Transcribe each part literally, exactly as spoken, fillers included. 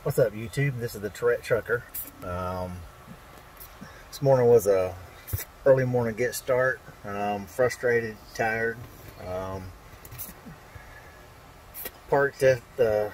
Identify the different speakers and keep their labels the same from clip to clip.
Speaker 1: What's up, YouTube? This is the Tourette Trucker. Um, this morning was a early morning get start. Um, frustrated, tired. Um, parked at the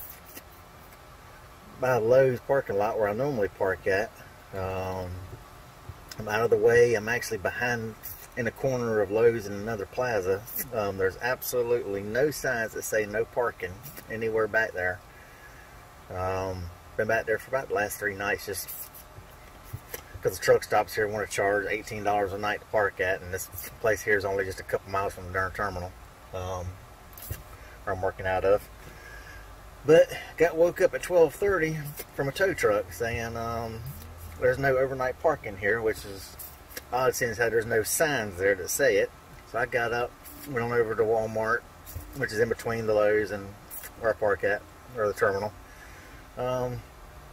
Speaker 1: by Lowe's parking lot where I normally park at. Um, I'm out of the way. I'm actually behind in a corner of Lowe's in another plaza. Um, there's absolutely no signs that say no parking anywhere back there. Um, been back there for about the last three nights just because the truck stops here want to charge eighteen dollars a night to park at, and this place here is only just a couple miles from the darn terminal um, where I'm working out of. But got woke up at twelve thirty from a tow truck saying um, there's no overnight parking here, which is odd since how there's no signs there that say it. So I got up, went on over to Walmart, which is in between the Lowe's and where I park at, or the terminal. Um,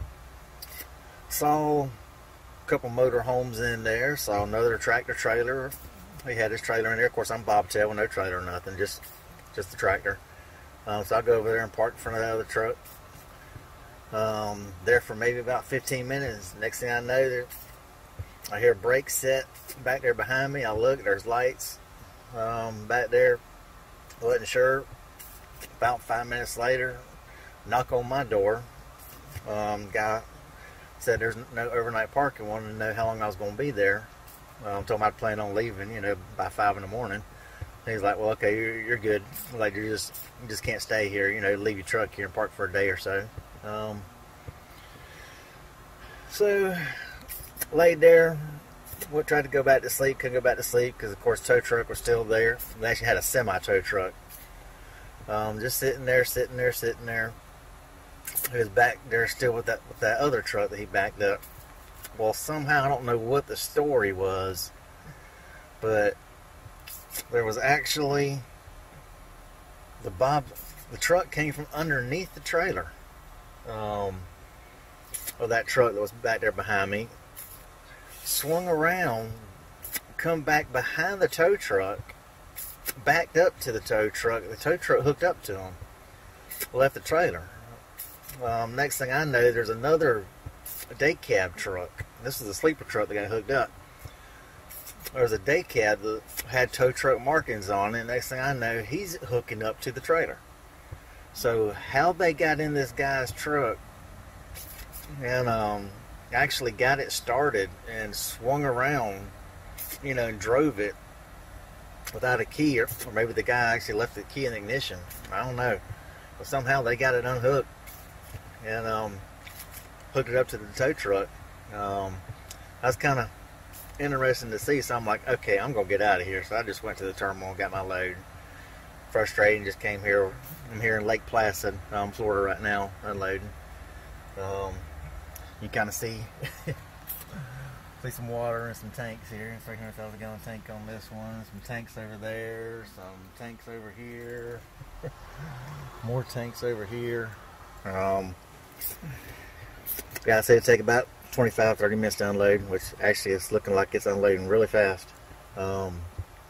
Speaker 1: saw a couple motor homes in there, saw another tractor trailer. He had his trailer in there. Of course, I'm bobtail with no trailer or nothing, just just the tractor. Um, so I go over there and park in front of the other truck. Um, there for maybe about fifteen minutes. Next thing I know, there, I hear brakes set back there behind me. I look, there's lights um, back there. I wasn't sure. About five minutes later, knock on my door. Um, guy said there's no overnight parking. Wanted to know how long I was going to be there. Um, told him I'd plan on leaving, you know, by five in the morning. And he's like, "Well, okay, you're, you're good. Like you just you just can't stay here. You know, leave your truck here and park for a day or so." Um, so laid there. We tried to go back to sleep. Couldn't go back to sleep because, of course, tow truck was still there. They actually had a semi tow truck. Um, just sitting there, sitting there, sitting there. He was back there still with that with that other truck that he backed up. Well, somehow I don't know what the story was, but there was actually the bob the truck came from underneath the trailer um, of that truck that was back there behind me. Swung around, come back behind the tow truck, backed up to the tow truck. The tow truck hooked up to him, left the trailer. Um, next thing I know, there's another day cab truck. This is a sleeper truck that got hooked up. There was a day cab that had tow truck markings on it. Next thing I know, he's hooking up to the trailer. So how they got in this guy's truck and um, actually got it started and swung around, you know, and drove it without a key, or, or maybe the guy actually left the key in the ignition. I don't know. But somehow they got it unhooked and um, hooked it up to the tow truck. Um, I was kind of interesting to see, so I'm like, okay, I'm gonna get out of here. So I just went to the terminal and got my load. Frustrated, just came here. I'm here in Lake Placid, um, Florida right now, unloading. Um, you kind of see see some water and some tanks here. three hundred thousand gallon tank on this one. Some tanks over there. Some tanks over here. More tanks over here. Um, yeah, I said it'd take about twenty-five, thirty minutes to unload, which actually it's looking like it's unloading really fast. Um,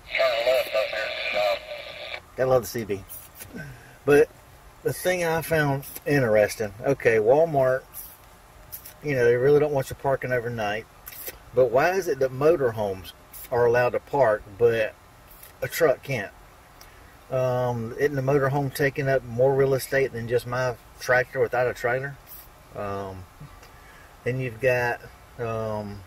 Speaker 1: gotta love the C B. But the thing I found interesting, okay, Walmart, you know, they really don't want you parking overnight, but why is it that motorhomes are allowed to park, but a truck can't? Um, isn't the motorhome taking up more real estate than just my tractor without a trailer? Um, then you've got um,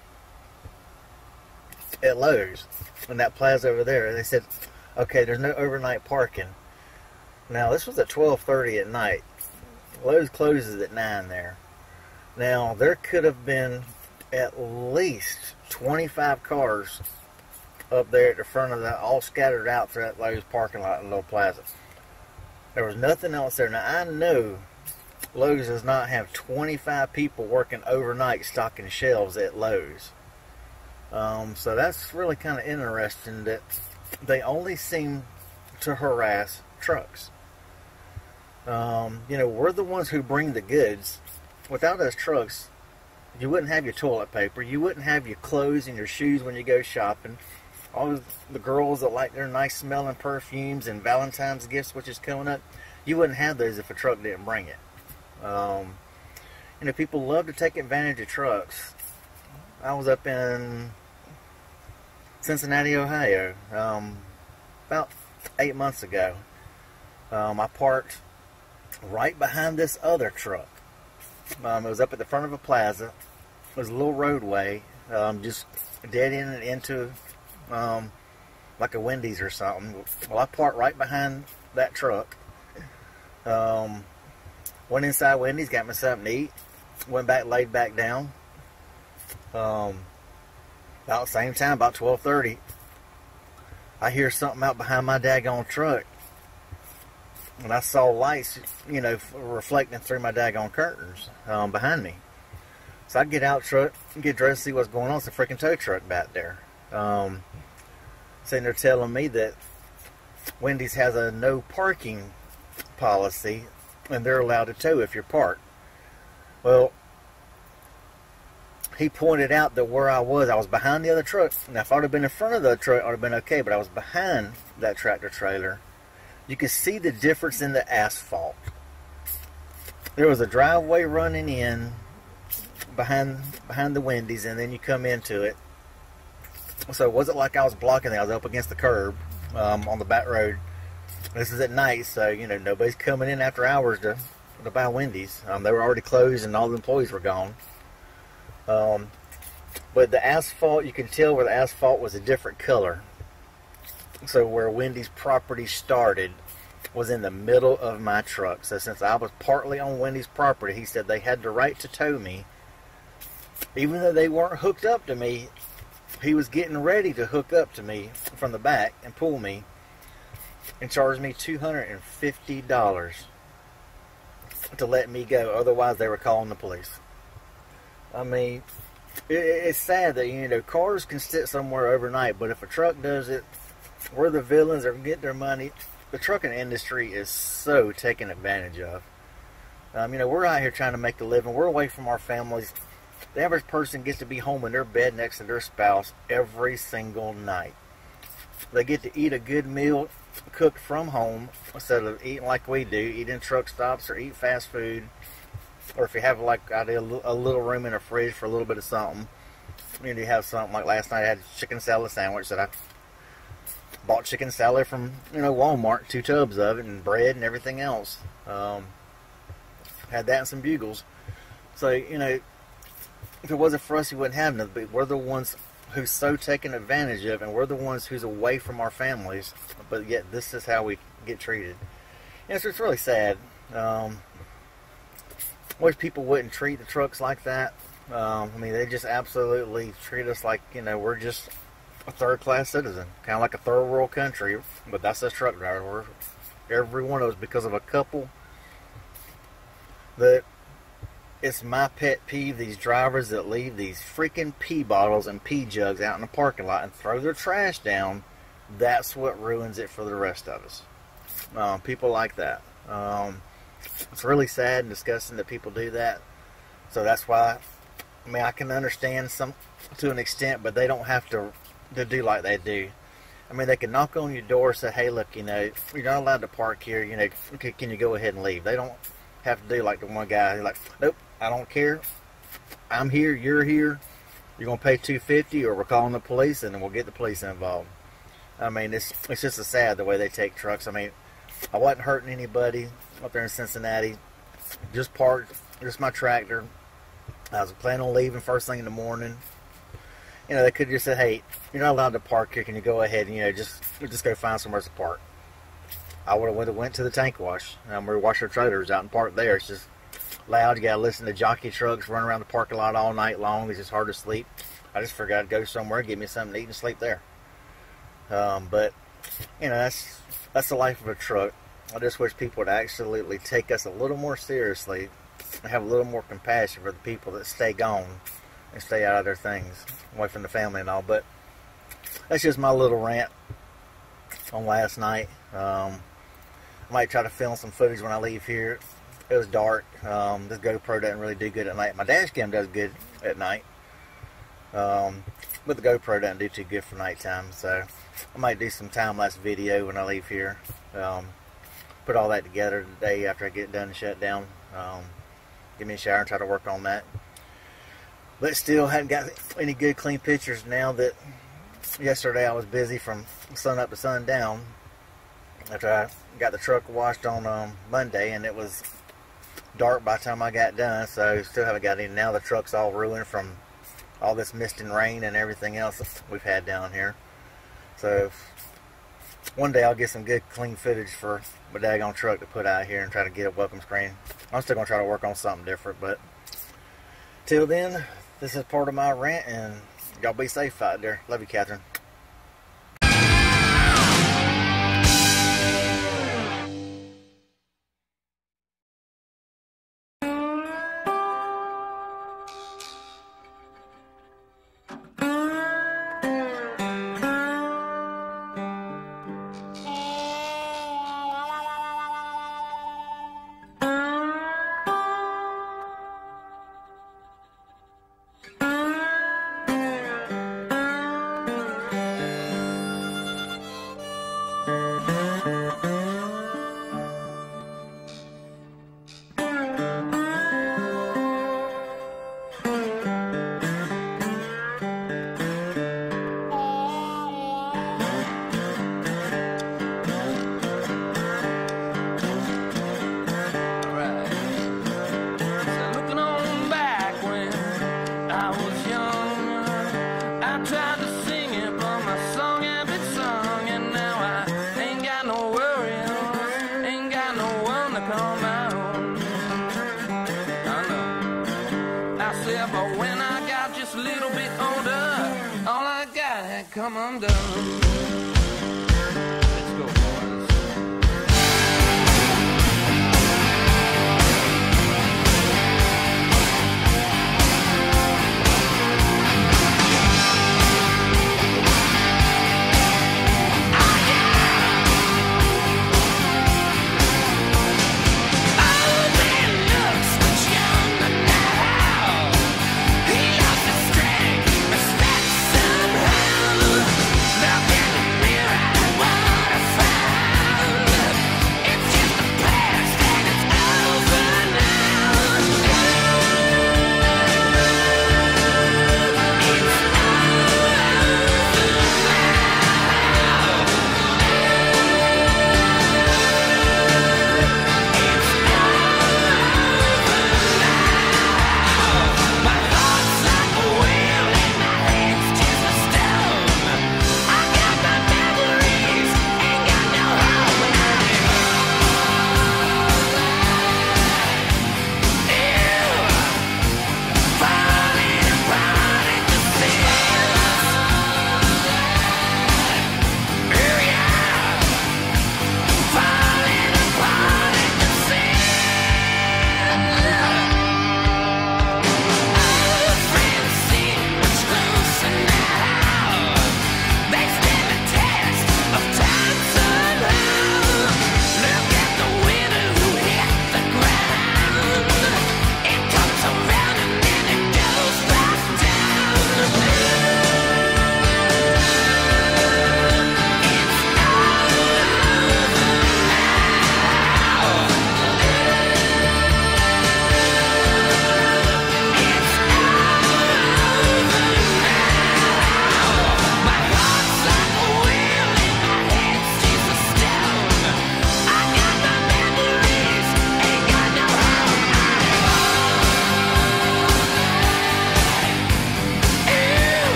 Speaker 1: at Lowe's, in that plaza over there, they said, okay, there's no overnight parking. Now, this was at twelve thirty at night. Lowe's closes at nine there. Now, there could have been at least twenty-five cars up there at the front of that, all scattered out through that Lowe's parking lot in the little plaza. There was nothing else there. Now, I know Lowe's does not have twenty-five people working overnight stocking shelves at Lowe's. Um, so that's really kind of interesting that they only seem to harass trucks. Um, you know, we're the ones who bring the goods. Without those trucks, you wouldn't have your toilet paper. You wouldn't have your clothes and your shoes when you go shopping. All the girls that like their nice smelling perfumes and Valentine's gifts, which is coming up, you wouldn't have those if a truck didn't bring it. Um, You know, people love to take advantage of trucks. I was up in Cincinnati, Ohio, um, about eight months ago. Um, I parked right behind this other truck. Um, it was up at the front of a plaza. It was a little roadway, um, just dead in and into um, like a Wendy's or something. Well, I parked right behind that truck. Um, went inside Wendy's, got me something to eat. Went back, laid back down. Um, about the same time, about twelve thirty, I hear something out behind my daggone truck. And I saw lights, you know, reflecting through my daggone curtains um, behind me. So I get out truck, get dressed, see what's going on. It's a freaking tow truck back there. Um, sitting there telling me that Wendy's has a no parking policy and they're allowed to tow if you're parked. Well, he pointed out that where I was, I was behind the other truck. Now, if I would have been in front of the truck, I would have been okay, but I was behind that tractor trailer. You could see the difference in the asphalt. There was a driveway running in behind behind the Wendy's, and then you come into it. So it wasn't like I was blocking it. I was up against the curb um, on the back road. This is at night, so you know nobody's coming in after hours to to buy Wendy's. Um, they were already closed, and all the employees were gone. Um, but the asphalt, you can tell where the asphalt was a different color. So where Wendy's property started was in the middle of my truck. So since I was partly on Wendy's property, he said they had the right to tow me. Even though they weren't hooked up to me, he was getting ready to hook up to me from the back and pull me and charge me two hundred fifty dollars to let me go. Otherwise, they were calling the police. I mean, it, it's sad that, you know, cars can sit somewhere overnight, but if a truck does it, we're the villains that get their money. The trucking industry is so taken advantage of. Um, you know, we're out here trying to make a living. We're away from our families. The average person gets to be home in their bed next to their spouse every single night. They get to eat a good meal cooked from home instead of eating like we do, eat in truck stops or eat fast food. Or if you have, like I do, a little room in a fridge for a little bit of something. You know, you have something like last night I had a chicken salad sandwich that I bought chicken salad from, you know, Walmart, two tubs of it, and bread and everything else. Um, had that and some bugles. So, you know, if it wasn't for us, you wouldn't have nothing. But we're the ones who's so taken advantage of, and we're the ones who's away from our families. But yet, this is how we get treated. And it's, it's really sad. Um, wish people wouldn't treat the trucks like that. Um, I mean, they just absolutely treat us like, you know, we're just a third-class citizen, kind of like a third-world country. But that's us truck drivers. We're, every one of us, because of a couple that it's my pet peeve, these drivers that leave these freaking pee bottles and pee jugs out in the parking lot and throw their trash down. That's what ruins it for the rest of us. Um, people like that. Um, it's really sad and disgusting that people do that. So that's why, I mean, I can understand some to an extent, but they don't have to to do like they do. I mean, they can knock on your door and say, hey, look, you know, you're not allowed to park here, you know, can you go ahead and leave? They don't have to do like the one guy who's like, nope, I don't care. I'm here, you're here. You're going to pay two hundred fifty dollars or we're calling the police and then we'll get the police involved. I mean, it's, it's just a sad the way they take trucks. I mean, I wasn't hurting anybody up there in Cincinnati. Just parked, just my tractor. I was planning on leaving first thing in the morning. You know, they could have just said, hey, you're not allowed to park here. Can you go ahead and, you know, just just go find somewhere to park? I would have went, went to the tank wash. Um, we wash our trailers out and park there. It's just loud. You got to listen to jockey trucks running around the parking lot all night long. It's just hard to sleep. I just figured I'd go somewhere, give me something to eat and sleep there. Um, but, you know, that's, that's the life of a truck. I just wish people would absolutely take us a little more seriously and have a little more compassion for the people that stay gone and stay out of their things, away from the family and all. But that's just my little rant on last night. Um, I might try to film some footage when I leave here. It was dark. Um, this GoPro doesn't really do good at night. My dash cam does good at night. Um, but the GoPro doesn't do too good for nighttime. So I might do some time-lapse video when I leave here. Um, put all that together today after I get done and shut down. Um, give me a shower and try to work on that. But still haven't got any good clean pictures now that yesterday I was busy from sun up to sun down after I got the truck washed on um, Monday, and it was dark by the time I got done, so still haven't got any. Now the truck's all ruined from all this mist and rain and everything else we've had down here. So one day I'll get some good clean footage for my daggone truck to put out here and try to get a welcome screen. I'm still going to try to work on something different, but till then, this is part of my rant, and y'all be safe out there. Love you, Catherine.
Speaker 2: But when I got just a little bit older, all I got had come undone. Let's go, boys. Now can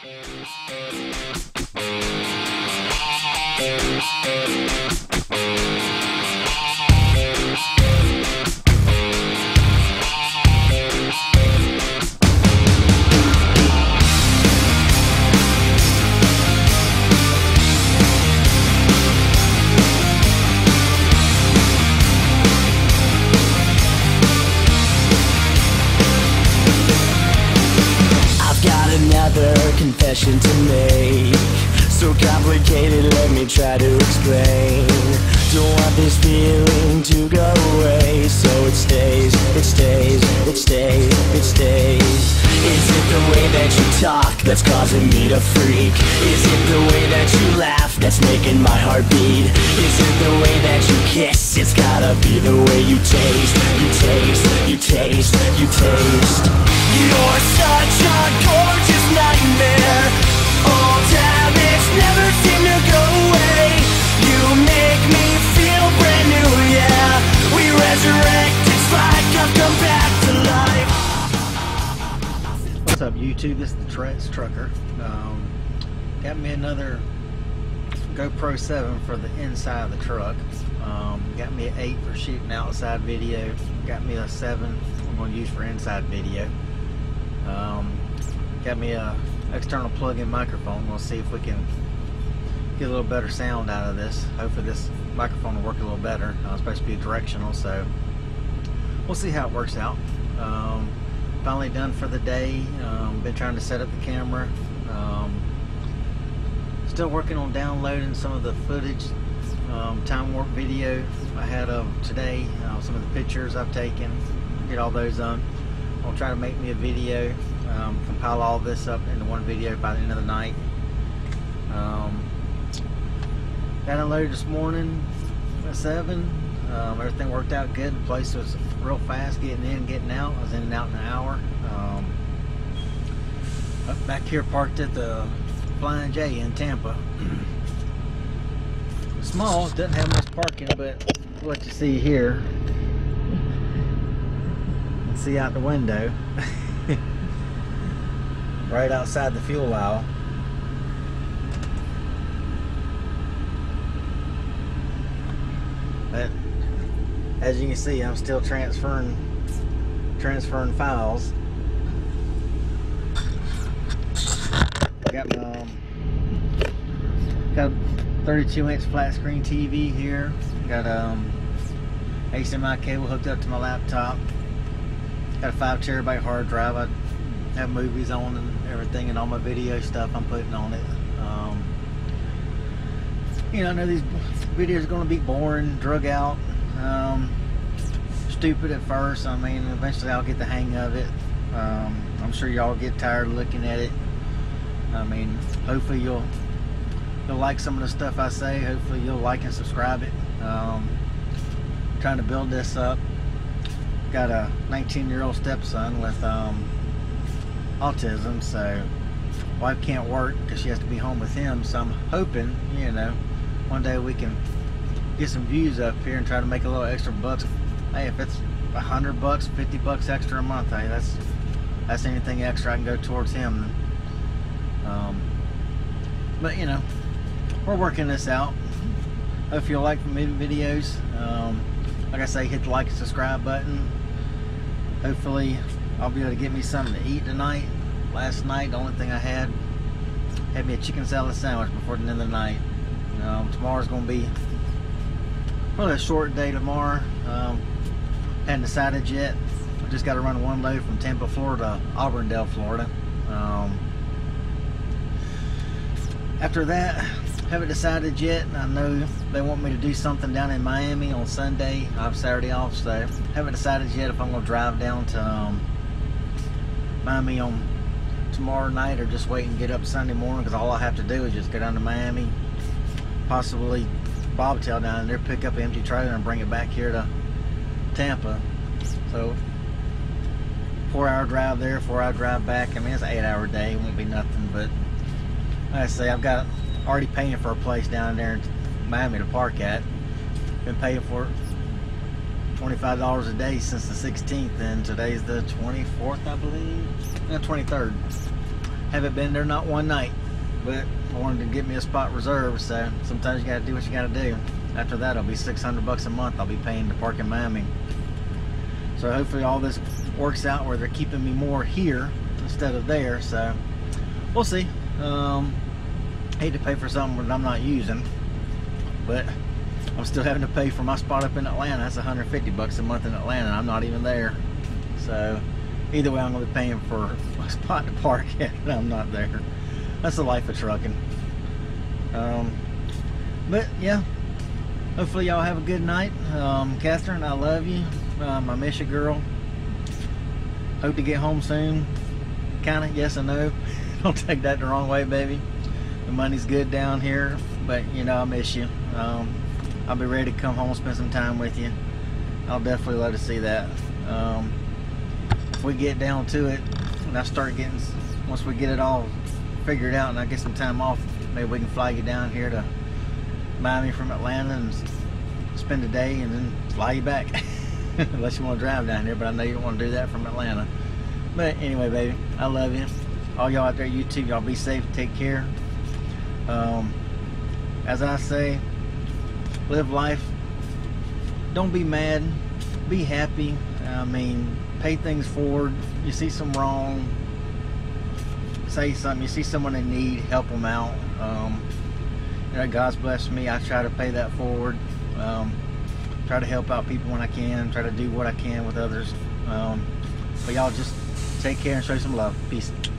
Speaker 3: Confession to make, so complicated, let me try to explain. Don't want this feeling to go away, so it stays, it stays, it stays, it stays. Is it the way that you talk that's causing me to freak? Is it the way that you laugh that's making my heart beat? Is it the way that you kiss? It's gotta be the way you taste, you taste, you taste, you taste. You're such a gorgeous nightmare. Old habits never seem to go away. You make me feel brand new, yeah. We resurrect, it's like I've come back to life.
Speaker 1: What's up, YouTube? This is the Trex Trucker. Um, got me another GoPro seven for the inside of the truck. Um, got me an eight for shooting outside video. Got me a seven I'm going to use for inside video. Um, got me a external plug-in microphone. We'll see if we can get a little better sound out of this. Hopefully this microphone will work a little better. Uh, it's supposed to be directional, so we'll see how it works out. Um, finally done for the day. Um, been trying to set up the camera. Um, still working on downloading some of the footage, um, time warp video I had of today. Uh, some of the pictures I've taken. Get all those done. I'll try to make me a video, um, compile all this up into one video by the end of the night. Um, got unloaded this morning at seven. Um, everything worked out good. The place was real fast getting in, getting out. I was in and out in an hour. Um, up back here parked at the Flying J in Tampa. Small, doesn't have much parking, but what you see here. See out the window right outside the fuel aisle. But as you can see, I'm still transferring transferring files. Got my um, got a thirty-two inch flat screen T V here. Got um H D M I cable hooked up to my laptop. Got a five terabyte hard drive. I have movies on and everything, and all my video stuff I'm putting on it. Um, you know, I know these videos are going to be boring, drug out, um, stupid at first. I mean, eventually I'll get the hang of it. Um, I'm sure y'all get tired of looking at it. I mean, hopefully you'll you'll like some of the stuff I say. Hopefully you'll like and subscribe it. Um, trying to build this up. Got a nineteen year old stepson with um, autism, so wife can't work because she has to be home with him. So I'm hoping, you know, one day we can get some views up here and try to make a little extra bucks. Hey, if it's a hundred bucks, fifty bucks extra a month, hey, that's that's anything extra I can go towards him. Um, but you know, we're working this out. Hope you like the videos. Um, like I say, hit the like and subscribe button. Hopefully I'll be able to get me something to eat tonight. Last night the only thing I had had me a chicken salad sandwich before the end of the night. Um, tomorrow's gonna be probably a short day tomorrow. Um, hadn't decided yet. I just got to run one load from Tampa, Florida to Auburndale, Florida. Um, after that, haven't decided yet. I know they want me to do something down in Miami on Sunday. I have Saturday off, so haven't decided yet if I'm going to drive down to um, Miami on tomorrow night or just wait and get up Sunday morning, because all I have to do is just go down to Miami, possibly bobtail down there, pick up an empty trailer and bring it back here to Tampa. So four hour drive there, four hour drive back. I mean, it's an eight hour day. It won't be nothing, but like I say, I've got already paying for a place down there in Miami to park at. Been paying for twenty-five dollars a day since the sixteenth, and today's the twenty-fourth, I believe. No, twenty-third. Haven't been there not one night, but I wanted to get me a spot reserved. So sometimes you got to do what you got to do. After that, it'll be six hundred bucks a month I'll be paying to park in Miami. So hopefully all this works out where they're keeping me more here instead of there. So we'll see. Um, hate to pay for something that I'm not using, but I'm still having to pay for my spot up in Atlanta. That's one hundred fifty bucks a month in Atlanta. I'm not even there. So either way, I'm going to be paying for a spot to park at, and I'm not there. That's the life of trucking. Um, but yeah, hopefully y'all have a good night. Um, Catherine, I love you. Um, I miss you, girl. Hope to get home soon. Kinda, yes and no. Don't take that the wrong way, baby. The money's good down here, but you know, I miss you. Um, I'll be ready to come home and spend some time with you. I'll definitely love to see that. Um, if we get down to it, and I start getting, once we get it all figured out and I get some time off, maybe we can fly you down here to Miami from Atlanta and spend a day and then fly you back. Unless you want to drive down here, but I know you don't want to do that from Atlanta. But anyway, baby, I love you. All y'all out there, YouTube, y'all be safe, take care. Um, as I say, live life. Don't be mad. Be happy. I mean, pay things forward. You see some wrong, say something. You see someone in need, help them out. Um, you know, God's blessed me. I try to pay that forward. Um, try to help out people when I can. Try to do what I can with others. Um, but y'all just take care and show some love. Peace.